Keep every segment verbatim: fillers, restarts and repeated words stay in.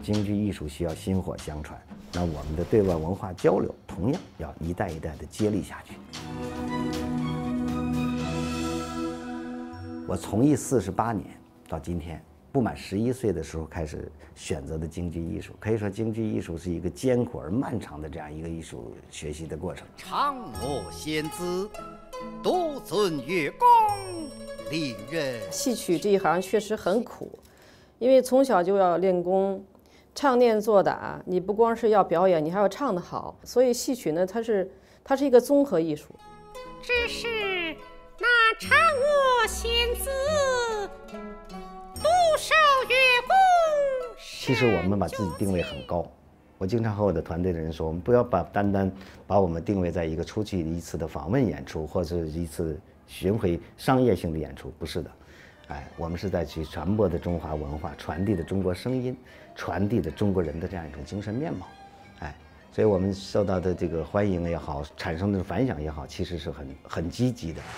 京剧艺术需要薪火相传，那我们的对外文化交流同样要一代一代的接力下去。我从艺四十八年，到今天不满十一岁的时候开始选择的京剧艺术，可以说京剧艺术是一个艰苦而漫长的这样一个艺术学习的过程。 常我仙子，独尊乐功，令人。 戏曲这一行确实很苦，因为从小就要练功，唱念做打，你不光是要表演，你还要唱得好。所以戏曲呢，它是它是一个综合艺术。 只是那嫦娥仙子独守乐宫。 其实我们把自己定位很高，我经常和我的团队的人说，我们不要把单单把我们定位在一个出去一次的访问演出，或者一次巡回商业性的演出，不是的。哎，我们是在去传播的中华文化，传递的中国声音，传递的中国人的这样一种精神面貌。哎，所以我们受到的这个欢迎也好，产生的反响也好，其实是很很积极的。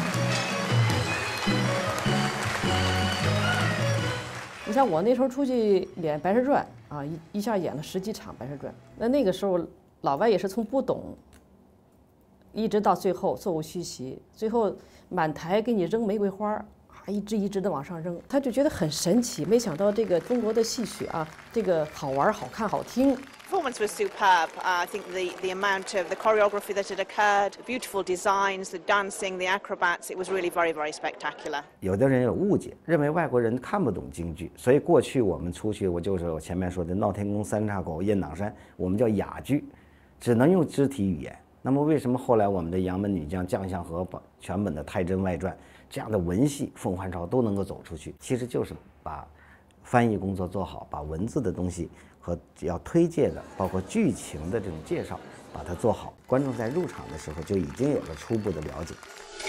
你像我那时候出去演《白蛇传》啊，一一下演了十几场《白蛇传》，那那个时候老外也是从不懂，一直到最后座无虚席，最后满台给你扔玫瑰花。一支一支的往上扔，他就觉得很神奇。没想到这个中国的戏曲啊，这个好玩、好看、好听。 Performance was superb. Uh, I think the, the amount of the choreography that had occurred, the beautiful designs, the dancing, the acrobats, it was really very, very spectacular. 有的人有误解，认为外国人看不懂京剧，所以过去我们出去，我就是我前面说的闹天宫、三岔口、雁荡山，我们叫哑剧，只能用肢体语言。那么为什么后来我们的杨门女将、将相和、全本的《太真外传》这样的文戏，凤还巢都能够走出去？其实就是把翻译工作做好，把文字的东西和要推介的，包括剧情的这种介绍，把它做好。观众在入场的时候就已经有了初步的了解。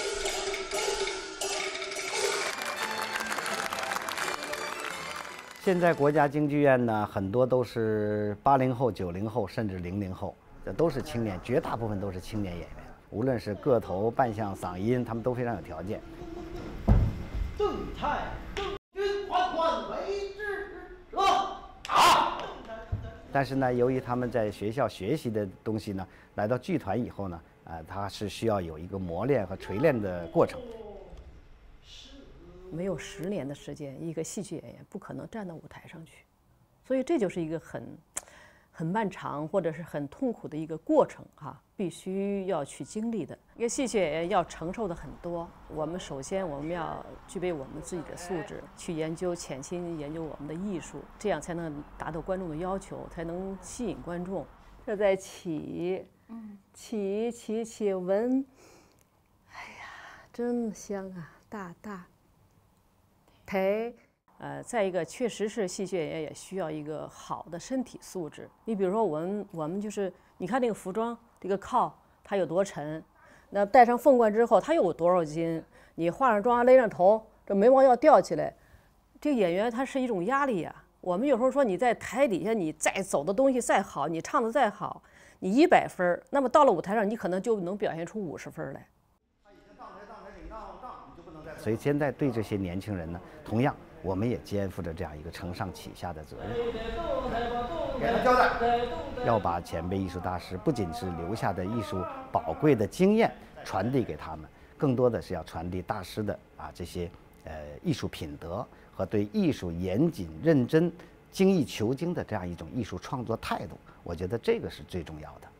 现在国家京剧院呢，很多都是八零后、九零后，甚至零零后。 这都是青年，绝大部分都是青年演员，无论是个头、扮相、嗓音，他们都非常有条件。 邓太邓君缓缓为之啊！啊！ 但是呢，由于他们在学校学习的东西呢，来到剧团以后呢，啊、呃，他是需要有一个磨练和锤炼的过程。 没有十年的时间，一个戏剧演员不可能站到舞台上去，所以这就是一个很。 很漫长或者是很痛苦的一个过程哈、啊，必须要去经历的。一个戏曲演员要承受的很多。我们首先我们要具备我们自己的素质，去研究潜心研究我们的艺术，这样才能达到观众的要求，才能吸引观众。这在起，嗯，起起起闻，哎呀，真香啊！大大抬。 呃，再一个，确实是戏剧演员也需要一个好的身体素质。你比如说，我们我们就是，你看那个服装，这个靠它有多沉，那戴上凤冠之后，它有多少斤？你化上妆、勒上头，这眉毛要吊起来，这个演员他是一种压力呀、啊。我们有时候说你在台底下，你再走的东西再好，你唱的再好，你一百分，那么到了舞台上，你可能就能表现出五十分来。 所以现在对这些年轻人呢，同样。 我们也肩负着这样一个承上启下的责任，给他们交代，要把前辈艺术大师不仅是留下的艺术宝贵的经验传递给他们，更多的是要传递大师的啊这些呃艺术品德和对艺术严谨认真、精益求精的这样一种艺术创作态度。我觉得这个是最重要的。